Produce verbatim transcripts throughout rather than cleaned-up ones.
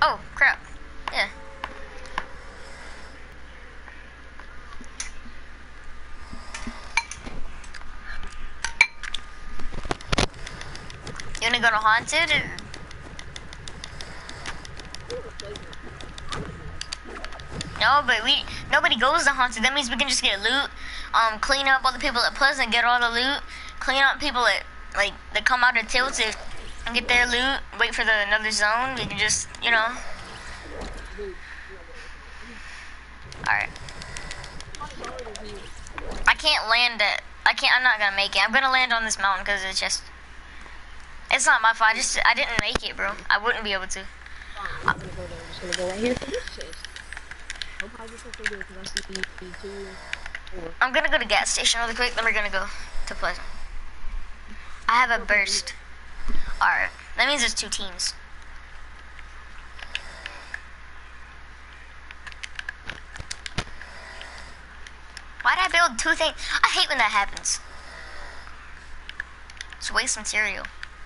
Oh, crap. Yeah. You wanna go to Haunted? Or? No, but we nobody goes to Haunted. That means we can just get loot, um, clean up all the people at Pleasant, get all the loot, clean up people at like that come out of Tilted and get their loot. Wait for the another zone. We can just, you know. All right. I can't land it. I can't. I'm not gonna make it. I'm gonna land on this mountain because it's just. It's not my fault. I just I didn't make it, bro. I wouldn't be able to. I'm gonna go there. I'm just gonna go right here for this chest. I'm gonna go to gas station really quick, then we're gonna go to Pleasant. I have a burst. Alright, that means there's two teams. Why'd I build two things? I hate when that happens. It's waste material.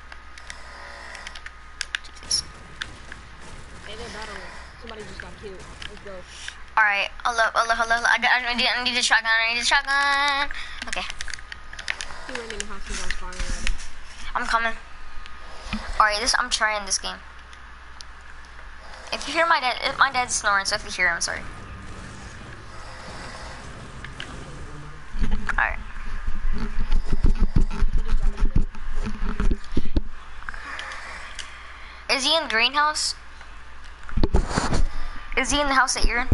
Jesus. Hey, they're battling. Somebody just got killed. Let's go. Alright, hold up, hold up, hold up. I, got, I, need, I need a shotgun, I need a shotgun. Okay. He went in the house and got firing at him. I'm coming. Alright, this I'm trying this game. If you hear my dad, if my dad's snoring, so if you hear him, I'm sorry. Alright. Is he in the greenhouse? Is he in the house that you're in?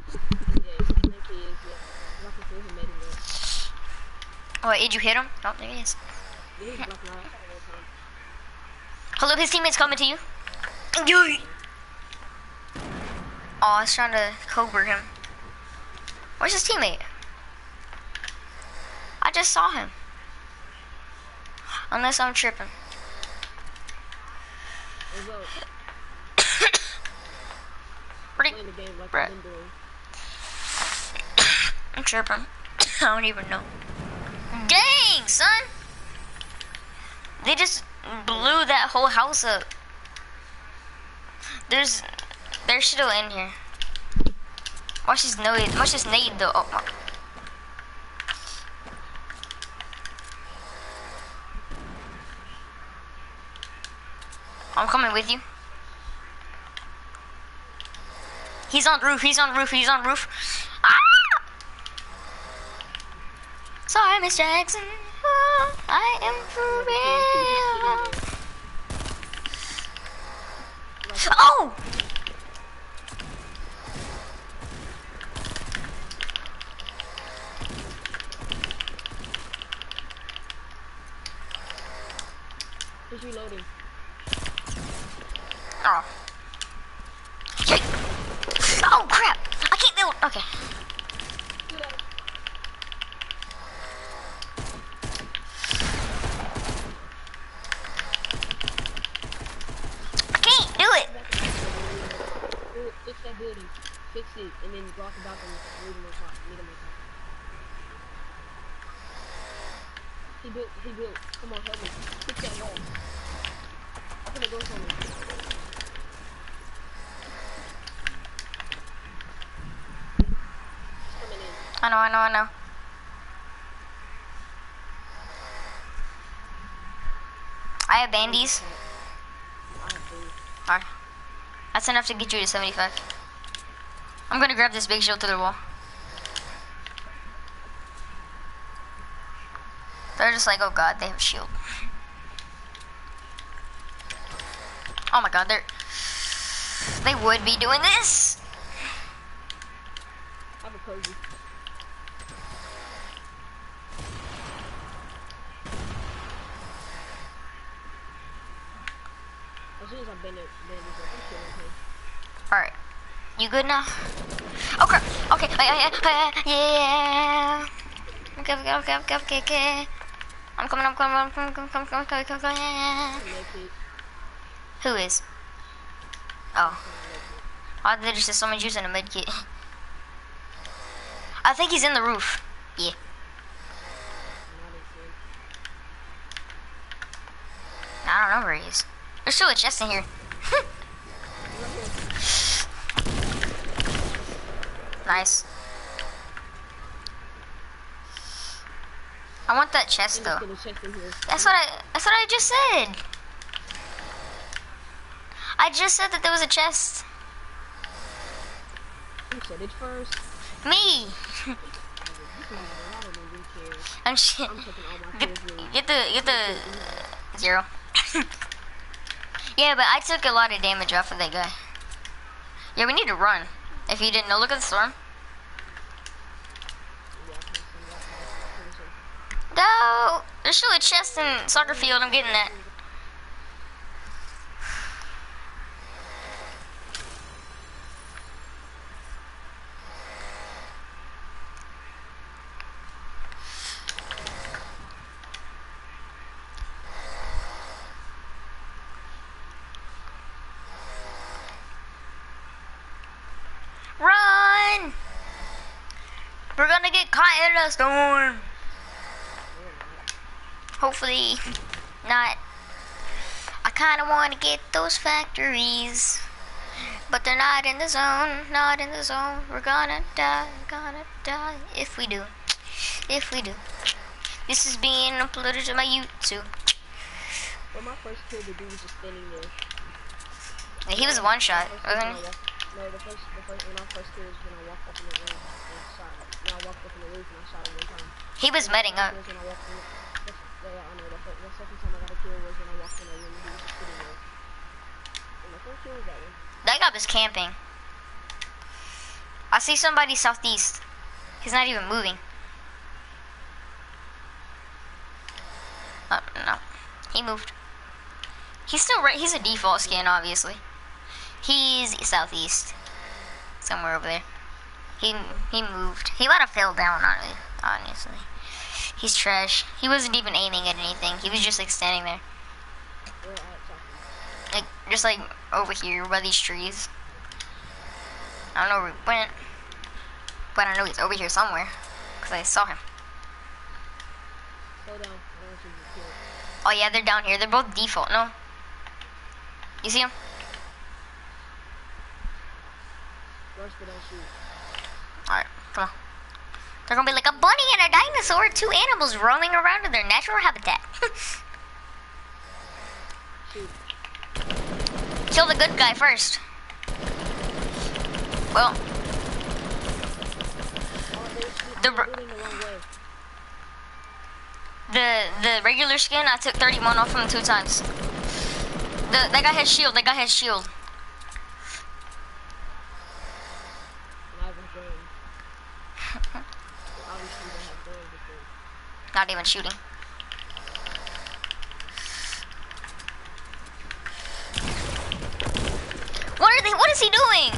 Oh, did you hit him? Oh, there he is. Hold up, his teammate's coming to you. Oh, I was trying to cobra him. Where's his teammate? I just saw him. Unless I'm tripping. Pretty, Brett. I'm tripping. I don't even know. Dang, son! They just blew that whole house up. There's, they're still in here. Watch this nade. Watch this nade though. Oh, my. I'm coming with you. He's on roof. He's on roof. He's on roof. Ah! Sorry, Miss Jackson. Oh, I am for real. Oh! He's reloading. Oh. Shit. Oh crap! I can't build. Okay. Building, fix it, and then block the balcony with a on top, meet him on top. He built, he built, come on, help me, fix that wall. Open the door for me. He's coming in. I know, I know, I know. I have bandies. Alright. That's enough to get you to seventy-five. I'm gonna grab this big shield to the wall. They're just like, oh god, they have a shield. Oh my god, they're... They would be doing this! I have a cozy. As soon as I've been there, I'm killing him. Alright. You good now? Oh crap! Okay, yeah, yeah, yeah. Okay, okay, okay, okay, okay, okay. I'm coming, I'm coming, I'm coming, I'm coming, I'm coming, I'm coming, yeah. Who is? Oh. Oh, there's just so much juice in a medkit. I think he's in the roof. Yeah. I don't know where he is. There's still a chest in here. Nice. I want that chest though. Get a chest in here. That's what I. That's what I just said. I just said that there was a chest. Who said it first? Me. I'm shit. I'm taking all my Get, kills really. get the get the uh, zero. Yeah, but I took a lot of damage off of that guy. Yeah, we need to run. If you didn't know, look at the storm. No, there's still a chest in soccer field. I'm getting that. Run! We're gonna get caught in a storm. Hopefully not. I kinda wanna get those factories, but they're not in the zone, not in the zone. We're gonna die, gonna die if we do, if we do. This is being uploaded to my YouTube. When my first kill, the dude was just standing there. Yeah, he was one shot, First wasn't when he? I walked- No, the first, the first, when I first killed was when I walked up in the room and I shot him. When I walked up in the roof and I shot him one time. He was medding up. When I walked in the, the, the, I know, the, fir- the second time I got a kill was when I walked in the room and he was just sitting there. And the first kill was that one. That guy was camping. I see somebody southeast. He's not even moving. Oh, no. He moved. He's still right. He's a default skin, obviously. He's southeast. Somewhere over there. He he moved. He might have fell down on it, honestly. He's trash. He wasn't even aiming at anything. He was just like standing there. Where at talking? Like, just like over here by these trees. I don't know where he went. But I know he's over here somewhere. Because I saw him. Slow down. I don't want you to get killed. Oh yeah, they're down here. They're both default, no? You see him? Rush, but don't shoot. Alright, come on. They're gonna be like a bunny and a dinosaur, two animals roaming around in their natural habitat. Shoot. Kill the good guy first. Well, Oh, they shoot. The They're r- shooting the wrong way. the the regular skin, I took thirty-one off him two times. The that guy has shield. That guy has shield. Not even throwing. Obviously, they have throwing this thing. Not even shooting. What are they? What is he doing?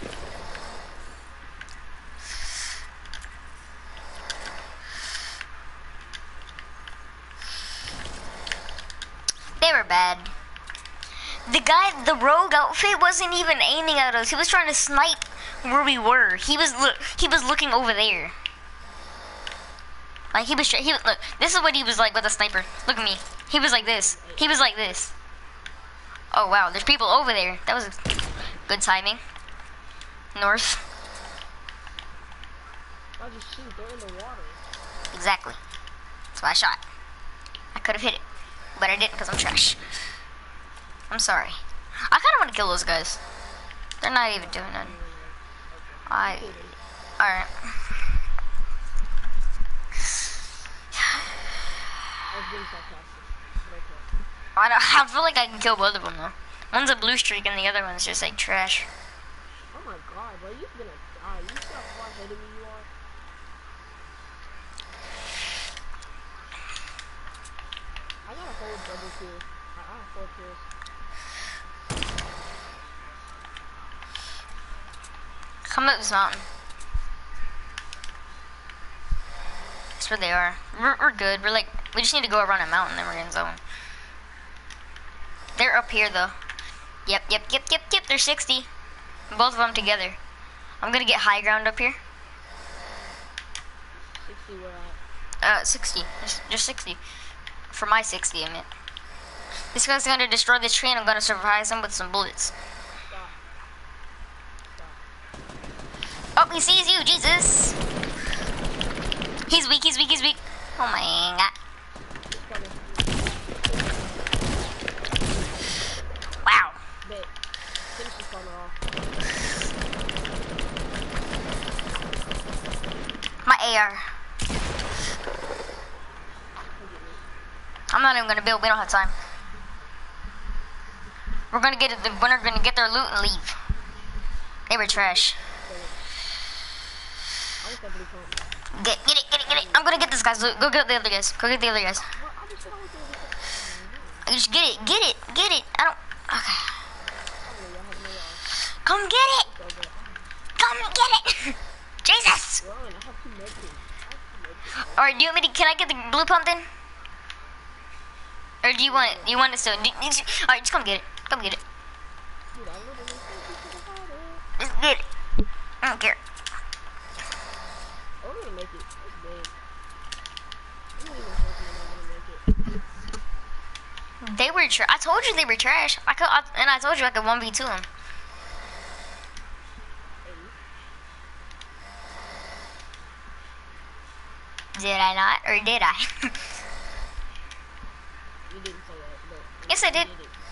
They were bad. The guy, the rogue outfit wasn't even aiming at us. He was trying to snipe where we were. He was look. He was looking over there. Like he was. He was look. This is what he was like with a sniper. Look at me. He was like this. He was like this. Oh wow, there's people over there. That was good timing. North. Why just shoot? They're in the water. Exactly. That's why I shot. I could have hit it, but I didn't because I'm trash. I'm sorry. I kind of want to kill those guys. They're not even doing nothing. I. Alright. I was being sarcastic. But okay. I, don't, I feel like I can kill both of them though. One's a blue streak and the other one's just like trash. Oh my god, bro, you're gonna die. You see how far ahead of me you are? I got a whole double kill. I I have four kills. Come up this mountain. That's where they are. We're, we're good. We're like, we just need to go around a mountain and we're in zone. They're up here though. Yep, yep, yep, yep, yep. They're sixty. Both of them together. I'm gonna get high ground up here. sixty where at? Uh, sixty. Just, just sixty. For my sixty, I meant. This guy's gonna destroy this tree and I'm gonna surprise him with some bullets. Stop. Stop. Oh, he sees you, Jesus. He's weak, he's weak, he's weak. Oh my god. Wow. Bet. Finish this corner off. My A R. I'm not even gonna build, we don't have time. We're gonna get it, we're gonna get their loot and leave. They were trash. I want that blue pump. Get, get it, get it, get it. I'm gonna get this guy's loot. Go get the other guys. Go get the other guys. Well, I just said I was gonna get that. Just get it, get it, get it. I don't. Okay. I really, I have no yard. Come get it. Go, go. Come get it. Jesus. Run, I have two medkits. I have two medkits. All right, do you want me to? Can I get the blue pump then? Or do you want it? You want it so? Do, do, all right, just come get it. Come get it. Dude, I literally think you should have had it. Just get it. I don't care. I'm gonna make it. It's big. I'm not even hoping I'm gonna make it. They were. Tra I told you they were trash. I could, I, and I told you I could one v two them. Did I not, or did I? You didn't say that, but Yes, I did. you did, so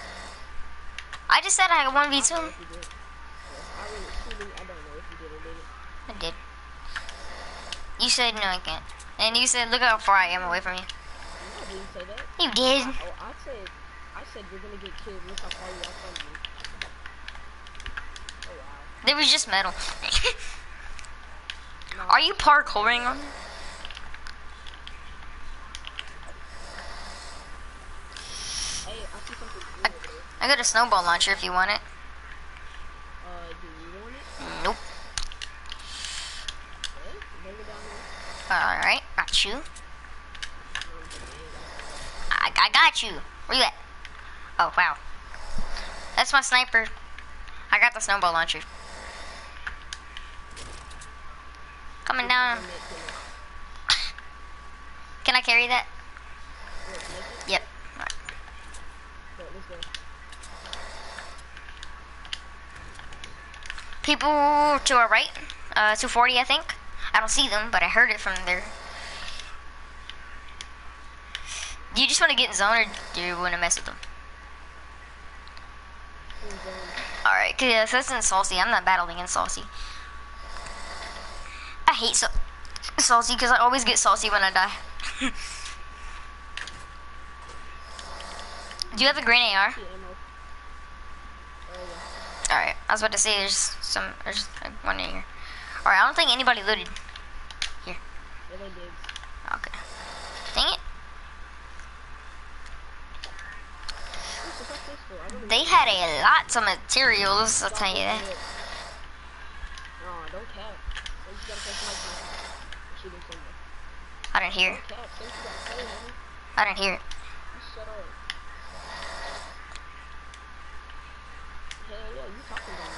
I just said I could one v two I don't know them. if you did. Yeah, I really, truly, I don't know if you did or didn't. I did. You said no, I can't. And you said, look how far I am away from you. No, I didn't say that. You did. Oh, I said, I said you're gonna get killed. Look how far you are from me. Oh wow. There was just metal. No, Are you parkouring on me? hey, I see something cool I, over there. I got a snowball launcher if you want it. Uh, do you want it? Nope. Okay, bring it down here. Alright, got you. Um, I, I got you. Where you at? Oh, wow. That's my sniper. I got the snowball launcher. Coming down. Can I carry that? Yep. Alright. People to our right. Uh, two forty, I think. I don't see them, but I heard it from there. Do you just want to get in zone, or do you want to mess with them? Alright, cause yeah, that's in Saucy. I'm not battling in Saucy. I hate so Saucy because I always get saucy when I die. Do you have a green A R? Alright, I was about to say there's some, there's like one in here. Alright, I don't think anybody looted. Here. Okay. Dang it. They had a lot of materials, I'll tell you that. No, don't cap. You just gotta play somebody shooting somewhere. I didn't hear. Don't cap. Say what you gotta say, homie. I didn't hear it. Just shut up. Hell yeah, you talking about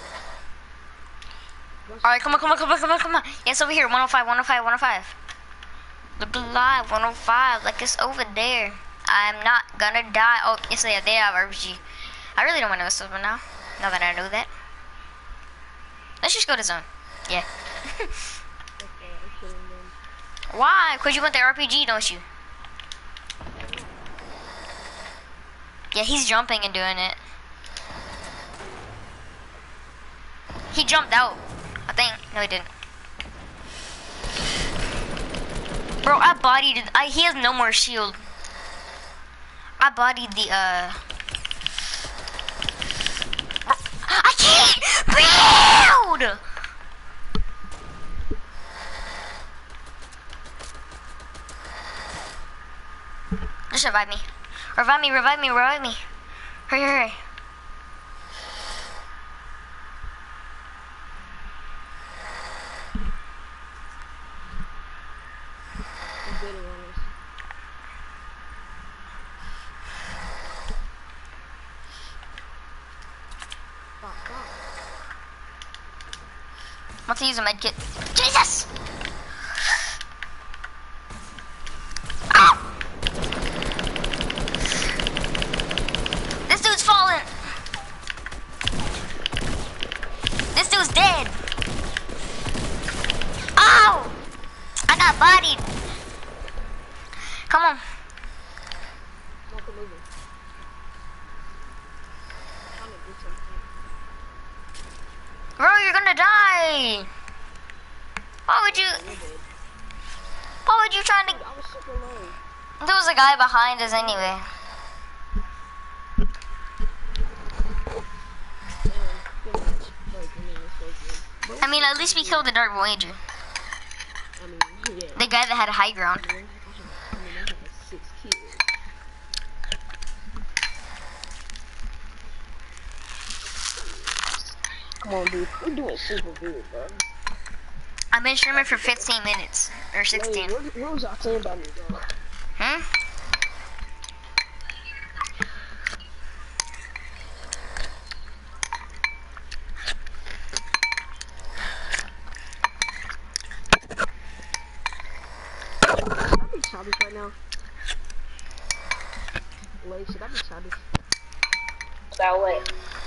it. Alright, come on, come on, come on, come on, come on. Yes, over here. one oh five, one oh five, one oh five. Look alive, one oh five, like it's over there. I'm not gonna die. Oh, yes, they have, they have R P G. I really don't want to mess with them now. Now that I know that. Let's just go to zone. Yeah. Okay, I'm killing them. Why? Because you want the R P G, don't you? Yeah, he's jumping and doing it. He jumped out, I think. No, he didn't. Bro, I bodied it. I, he has no more shield. I bodied the, uh... Bro, I can't build! Just revive me. Revive me, revive me, revive me. Hurry, hurry. I'm bidding on this. Stop, stop. I'm about to use a med kit. Jesus! Ow! This dude's falling. This dude's dead. you're gonna die. Why would you? Why would you try to? I was super low. There was a guy behind us anyway. I mean, at least we killed the Dark Voyager. I mean, yeah. The guy that had a high ground. I mean, I mean, I have like six kills. Come on, dude. We're doing super good, bro. I've been streaming for fifteen minutes. Or sixteen. Hey, what, what was I saying about me, bro? Hmm? Should I be childish right now? Wait, should I be childish? About what?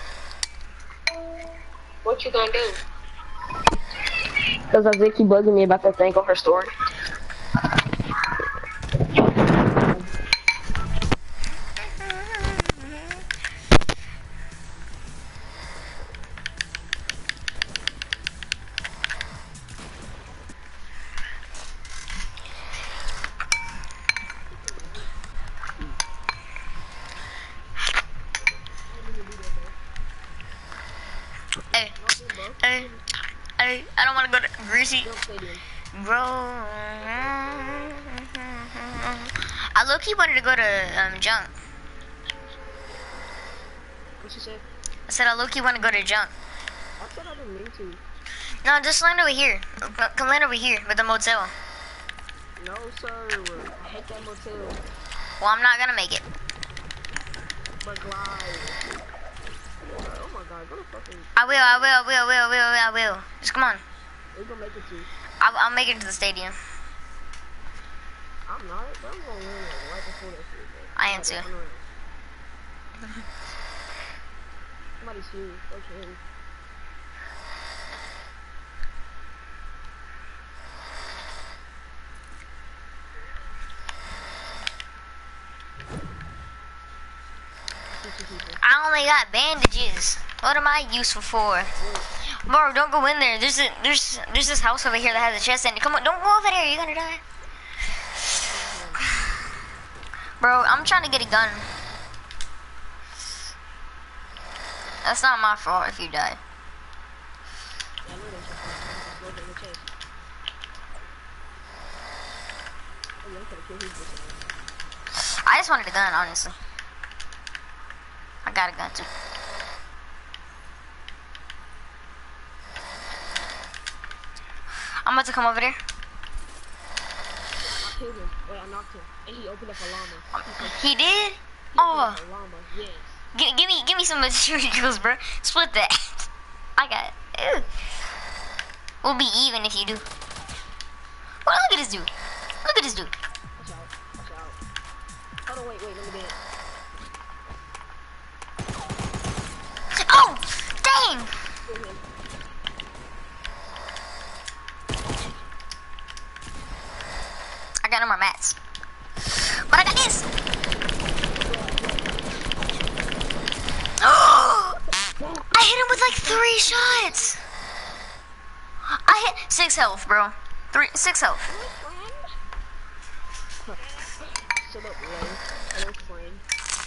What you gonna do? Cause Isaiah keep bugging me about that thing on her story. Hey, hey, hey, I don't want to go to Greasy. Bro. I low-key wanted to go to um, Junk. What she said? I said I low-key want to go to Junk. I said I didn't mean to. No, just land over here. Come land over here with the motel. No, sir. I hate that motel. Well, I'm not gonna make it. But glide. Oh my god, go to fucking. I will, I will, I will, I will, I will, I will. Just come on. We're gonna make it to. I'll, I'll make it to the stadium. I'm not, but I'm gonna win it right before that shit, bro. I am too. Somebody's here. Fuck him. I only got bandages. What am I useful for? Bro, don't go in there. There's a there's there's this house over here that has a chest in it. Come on, don't go over there. You're gonna die. Bro, I'm trying to get a gun. That's not my fault if you die. I just wanted a gun, honestly. I got a gun too. I'm about to come over there. I killed him. Wait, I knocked him. And he opened up a llama. He did? He Oh. opened up a llama, yes. G give me, give me some materials, bro. Split that. I got it. Ew. We'll be even if you do. Well, look at this dude. Look at this dude. Watch out. Watch out. Hold on, wait, wait, let me get it. Oh, dang. Kill him. I got no more mats. But I got this. I hit him with like three shots. I hit six health, bro. Three, six health. Shut up, Ray. Hello, friend.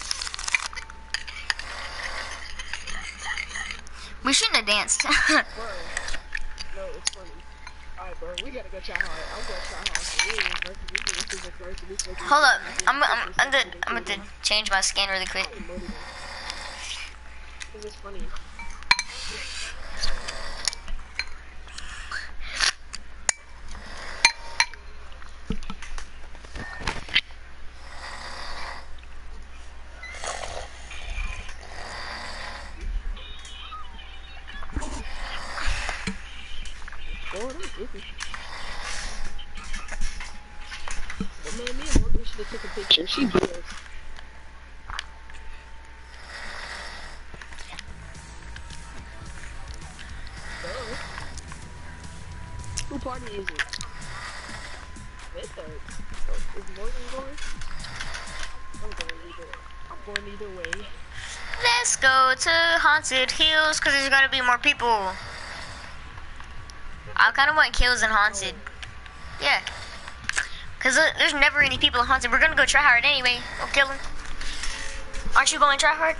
We shouldn't have danced. Bro. No, it's funny. Alright, bro, we gotta go try hard. I'm gonna try hard. We ain't versus this nigga, this is versus this nigga. Hold up. I'm, I'm, I'm, gonna, I'm gonna change my skin really quick. This is funny. Oh, that was iffy. But man, me and Morgan should have took a picture. She did. Who party is it? It's a, is Morgan going? I'm going either way. I'm going either way. Let's go to Haunted Hills, because there's gotta be more people. I kind of want kills in Haunted. Yeah. Because there's never any people in Haunted. We're going to go try hard anyway. We'll kill them. Aren't you going to try hard?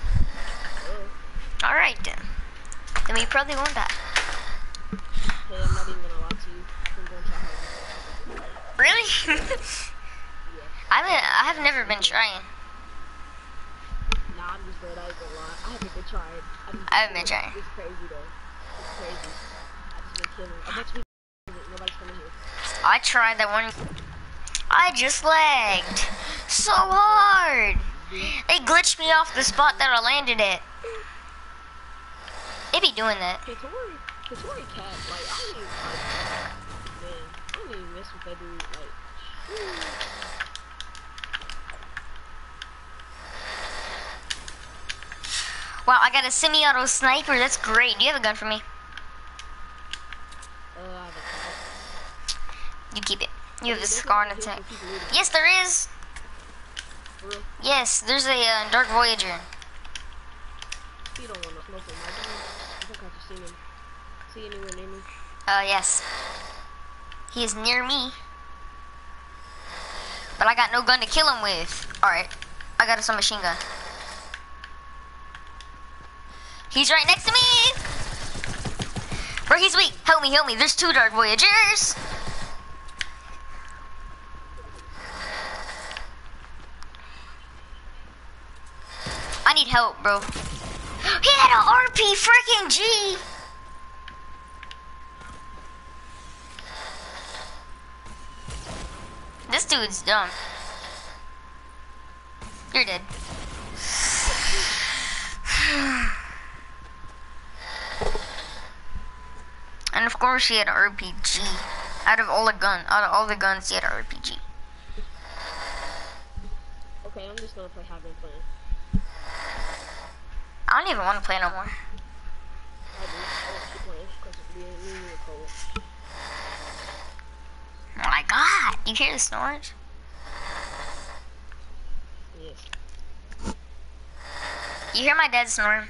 Uh, Alright then. Then we probably won't die. hey, I'm not even gonna lie to you. I've been going to try hard. Really? Yeah. I haven't, I have never been trying. Nah, I'm just glad I ain't gonna lie. I haven't been trying. I, just I haven't been trying. It's crazy though. It's crazy. I just been killing. I bet you nobody's coming here. I tried that one. I just lagged so hard. They glitched me off the spot that I landed at. They be doing that. Katori, Katori cat, like, I don't even, like, man, I don't even miss what they do, like, whew. Wow, I got a semi-auto sniper. That's great. Do you have a gun for me? Uh, I have a You keep it. You have a There's scar no and here attack. for people looting. Yes, there is. For real. Yes, there's a uh, Dark Voyager. You don't want to smoke him, right? I think I've just seen him. See anywhere near me? Uh, yes. He is near me. But I got no gun to kill him with. Alright. I got a submachine gun. He's right next to me! Bro, he's weak. Help me, help me. There's two Dark Voyagers. I need help, bro. He had an R P freaking G! This dude's dumb. You're dead. And of course he had an R P G. Out of all the gun, out of all the guns, he had an R P G. Okay, I'm just gonna play how I've been playing. I don't even want to play no more. I do. I want to keep playing because it's me and me and Cole. Oh my god, you hear the snores? Yes. You hear my dad snoring?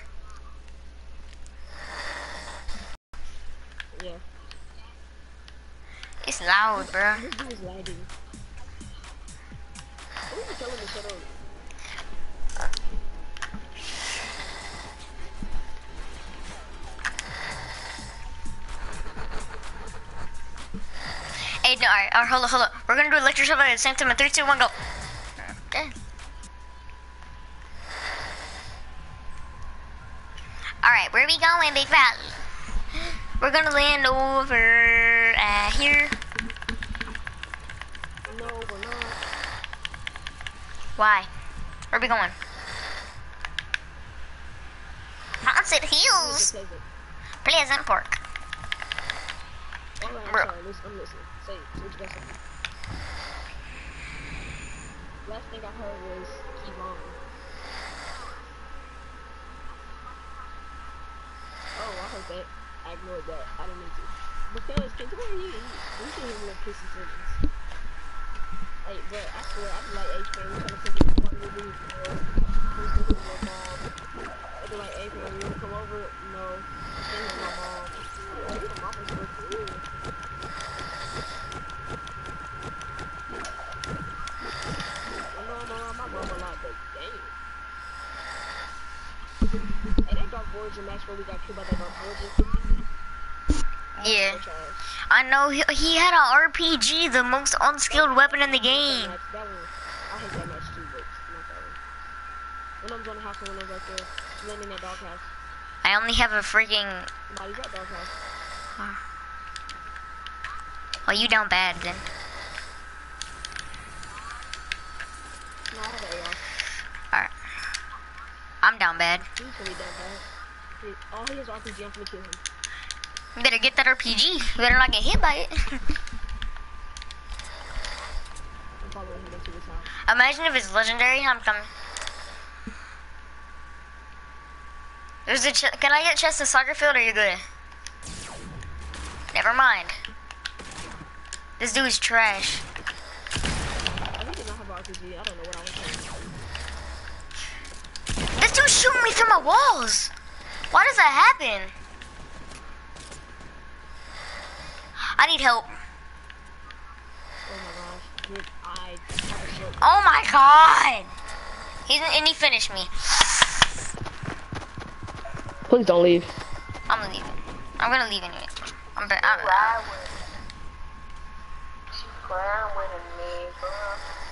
Yeah. It's loud, bro. This dude is lagging. Who are you telling me to shut up? Hey, no, alright, alright, hold up, hold up. We're gonna do electric shovel at the same time in three, two, one, go. Okay. Alright, where are we going, big fat? We're gonna land over uh, here. No, we're not. Why? Where are we going? Haunted Hills. Pleasant. Pleasant Park. Alright, I'm Bro. sorry, listen, I'm listening. Say, say what you got to say. Last thing I heard was keep on. Oh, I heard that. I ignored that. I didn't mean to. Because, cause what are you? We can hear little pissy sentence. Hey, but I swear, I'm like H-Man. We're trying to pick up part of the news, bro. Who's looking at my mom? They be like, H-Man, you wanna come over? No. I'm staying with my mom. Oh, your mama's so cool. I know I'm around my mom a lot, but damn. Hey, that Dark Voyager match where we got killed by that Dark Voyager. Yeah. So trash. I know he, he had an R P G, the most unskilled weapon in the game. That, that one, I hate that match too, but not that one. One of them's on the house and one of them's right there. Landing that doghouse. I only have a freaking. Somebody's at doghouse. Oh, you down bad then. No, I have an A R. Alright. I'm down bad. He's pretty damn bad. He, all he has R P G, I'm gonna kill him. You better get that R P G. You better not get hit by it. I'm following him into his house. Imagine if it's legendary. I'm coming. There's a ch Can I get chest of soccer field or are you good? Never mind. This dude's trash. I think he don't have R P G. I don't know what I was saying. This dude's shooting me through my walls. Why does that happen? I need help. Oh my gosh, dude, I have a shit. Oh my god. He's and he finished me. Please don't leave. I'm leaving. I'm gonna leave anyway. I'm. I'm, Ride with me. She crying with a nigga.